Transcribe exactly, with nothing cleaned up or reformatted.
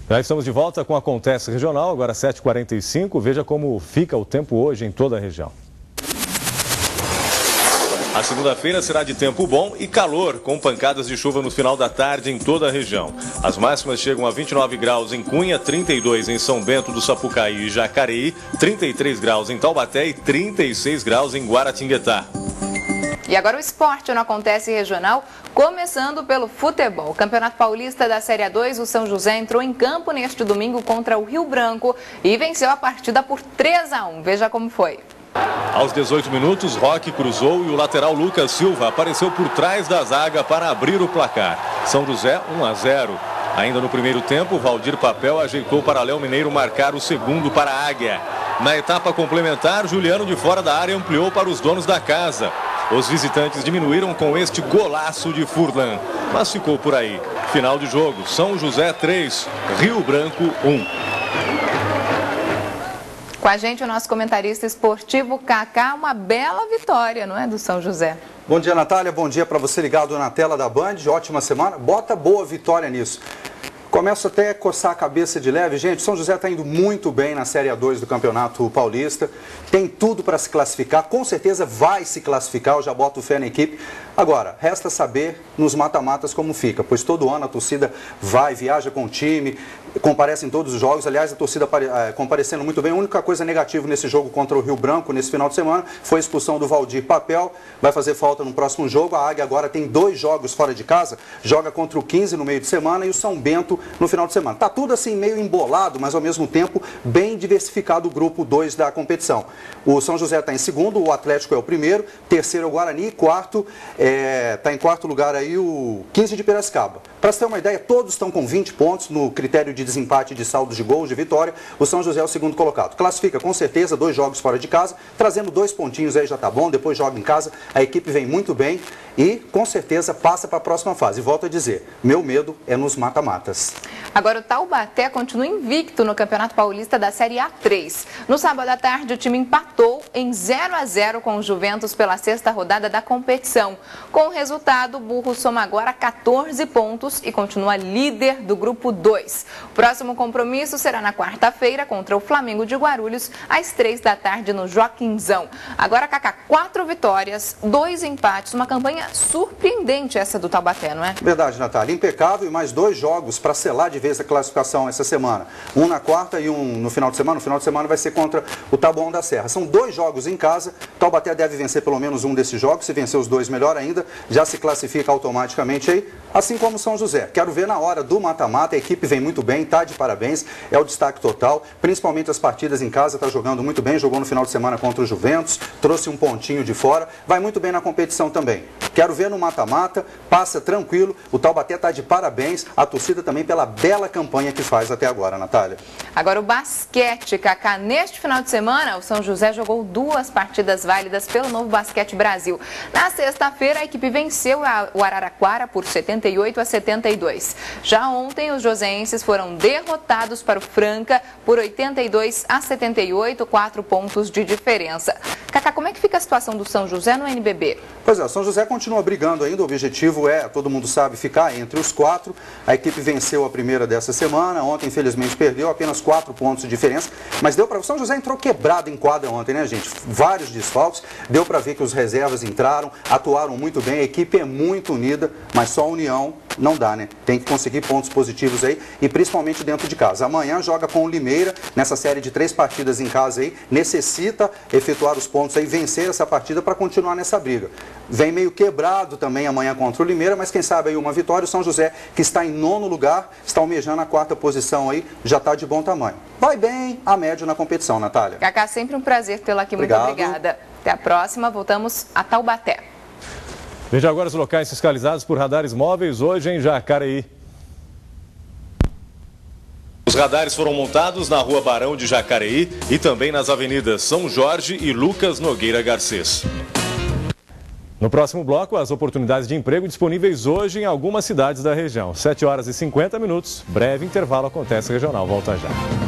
Já estamos de volta com o Acontece Regional, agora sete e quarenta e cinco. Veja como fica o tempo hoje em toda a região. A segunda-feira será de tempo bom e calor, com pancadas de chuva no final da tarde em toda a região. As máximas chegam a vinte e nove graus em Cunha, trinta e dois em São Bento do Sapucaí e Jacareí, trinta e três graus em Taubaté e trinta e seis graus em Guaratinguetá. E agora o esporte no Acontece Regional, começando pelo futebol. O Campeonato Paulista da Série A dois, o São José entrou em campo neste domingo contra o Rio Branco e venceu a partida por três a um. Veja como foi. Aos dezoito minutos, Roque cruzou e o lateral Lucas Silva apareceu por trás da zaga para abrir o placar. São José um a zero. Ainda no primeiro tempo, Valdir Papel ajeitou para Léo Mineiro marcar o segundo para a Águia. Na etapa complementar, Juliano de fora da área ampliou para os donos da casa. Os visitantes diminuíram com este golaço de Furlan, mas ficou por aí. Final de jogo, São José três, Rio Branco um. Com a gente o nosso comentarista esportivo Kaká, uma bela vitória, não é, do São José? Bom dia, Natália, bom dia para você ligado na tela da Band, ótima semana, bota boa vitória nisso. Começo até a coçar a cabeça de leve. Gente, São José está indo muito bem na Série A dois do Campeonato Paulista. Tem tudo para se classificar. Com certeza vai se classificar. Eu já boto fé na equipe. Agora, resta saber nos mata-matas como fica. Pois todo ano a torcida vai, viaja com o time, comparece em todos os jogos. Aliás, a torcida comparecendo muito bem. A única coisa negativa nesse jogo contra o Rio Branco, nesse final de semana, foi a expulsão do Valdir Papel. Vai fazer falta no próximo jogo. A Águia agora tem dois jogos fora de casa. Joga contra o quinze no meio de semana e o São Bento no final de semana. Tá tudo assim meio embolado, mas ao mesmo tempo bem diversificado o grupo dois da competição. O São José está em segundo, o Atlético é o primeiro, terceiro é o Guarani, quarto, está é, em quarto lugar aí o quinze de Piracicaba. Para você ter uma ideia, todos estão com vinte pontos no critério de desempate de saldos de gols de vitória. O São José é o segundo colocado. Classifica com certeza, dois jogos fora de casa, trazendo dois pontinhos aí já tá bom, depois joga em casa, a equipe vem muito bem e com certeza passa para a próxima fase. E volto a dizer, meu medo é nos mata-matas. Agora o Taubaté continua invicto no Campeonato Paulista da Série A três. No sábado à tarde o time empatou em zero a zero com o Juventus pela sexta rodada da competição. Com o resultado, o Burro soma agora quatorze pontos e continua líder do grupo dois. O próximo compromisso será na quarta-feira contra o Flamengo de Guarulhos, às três da tarde no Joaquinzão. Agora, Kaká, quatro vitórias, dois empates, uma campanha surpreendente essa do Taubaté, não é? Verdade, Natália. Impecável e mais dois jogos para selar de vez a classificação essa semana. Um na quarta e um no final de semana. No final de semana vai ser contra o Taboão da Serra. São dois jogos em casa. Taubaté deve vencer pelo menos um desses jogos. Se vencer os dois, melhor ainda. Já se classifica automaticamente aí. Assim como São José. Quero ver na hora do mata-mata. A equipe vem muito bem, tá de parabéns. É o destaque total. Principalmente as partidas em casa. Está jogando muito bem. Jogou no final de semana contra o Juventus. Trouxe um pontinho de fora. Vai muito bem na competição também. Quero ver no mata-mata. Passa tranquilo. O Taubaté está de parabéns. A torcida também pela bela campanha que faz até agora, Natália. Agora o basquete, Kaká. Neste final de semana, o São José jogou duas partidas válidas pelo Novo Basquete Brasil. Na sexta-feira, a equipe venceu o Araraquara por setenta e oito a setenta e dois. Já ontem, os joseenses foram derrotados para o Franca por oitenta e dois a setenta e oito, quatro pontos de diferença. Kaká, como é que fica a situação do São José no N B B? Pois é, o São José continua brigando ainda. O objetivo é, todo mundo sabe, ficar entre os quatro. A equipe venceu a primeira dessa semana. Ontem, infelizmente, perdeu apenas quatro pontos de diferença. Mas deu para... O São José entrou quebrado em quadra ontem, né, gente? Vários desfalques. Deu para ver que os reservas entraram, atuaram muito bem. A equipe é muito unida, mas só a união não dá, né? Tem que conseguir pontos positivos aí e principalmente dentro de casa. Amanhã joga com o Limeira, nessa série de três partidas em casa aí. Necessita efetuar os pontos aí, vencer essa partida para continuar nessa briga. Vem meio quebrado também amanhã contra o Limeira, mas quem sabe aí uma vitória. O São José, que está em nono lugar, está almejando a quarta posição aí, já está de bom tamanho. Vai bem a médio na competição, Natália. Kaká, sempre um prazer tê-la aqui. Obrigado. Muito obrigada. Até a próxima. Voltamos a Taubaté. Veja agora os locais fiscalizados por radares móveis hoje em Jacareí. Os radares foram montados na Rua Barão de Jacareí e também nas avenidas São Jorge e Lucas Nogueira Garcês. No próximo bloco, as oportunidades de emprego disponíveis hoje em algumas cidades da região. sete horas e cinquenta minutos, breve intervalo Acontece Regional. Volta já.